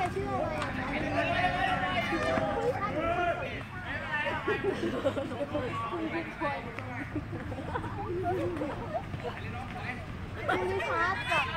ชื่ออะไรคุณชาร์จกับ